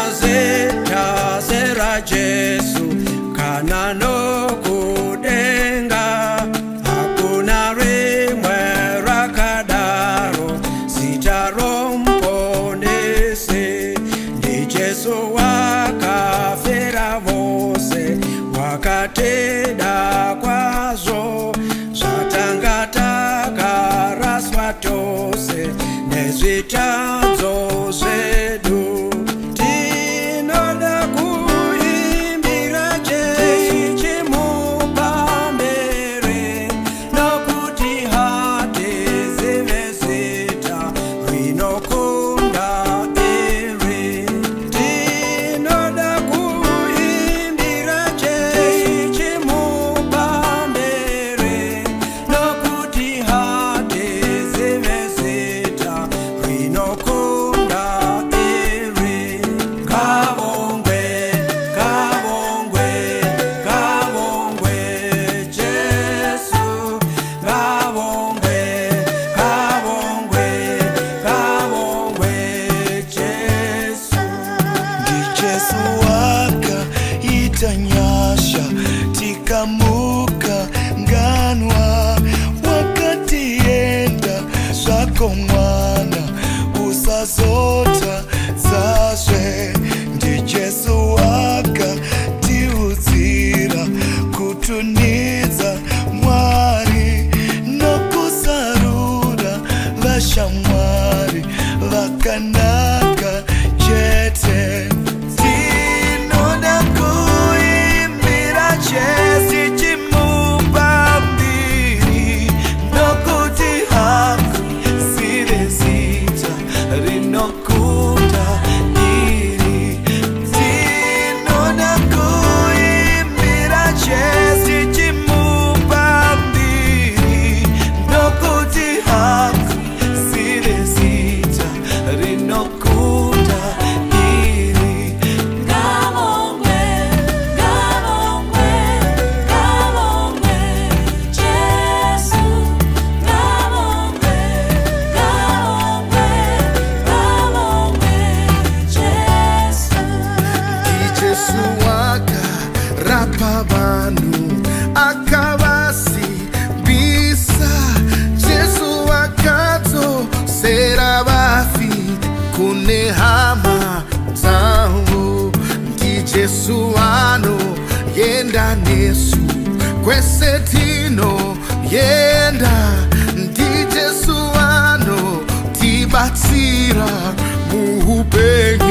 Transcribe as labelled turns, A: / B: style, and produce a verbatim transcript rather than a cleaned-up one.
A: zeta zera Jesu kana nokudenga hakuna rimwe rakadaro sitaromponese ndi Jesu wakafera vose wakateda kwazo zvatangataka raswa tose nezvitanzo zvedu tinoda kuimbira Jesu chimupambere nokuti hatizive zita rinokunda iri tinoda kuimbira Jesu chimupambere nokuti hatizive zita rinokunda iri kabongwe kabongwe kabongwe Jesu kabongwe kabongwe kabongwe Jesu
B: Ndi Jesu waka itanyasha tikamuka nganwa wakati yenda zvako mwana usazota zazve Ndi Jesu waka tiudzira kutunidza Mwari nokusarura vashamwari vakanaka chete tinoda kuimbira Jesu chimupambiri nokuti hakuzive zita rinokunda iri tinoda kuimbira Jesu chimupambiri nokuti hakuzive zita rinokunda iri
C: kabongwe kabongwe kabongwe Jesu kabongwe kabongwe kabongwe Jesu
B: Ndi Jesu waka rapa vanhu akavasimbisa Jesu wakadzosera vafi kune hama dzavo Ndi Jesu anoenda nesu kwese tinoenda Ndi Jesu anotibatsira muupenyu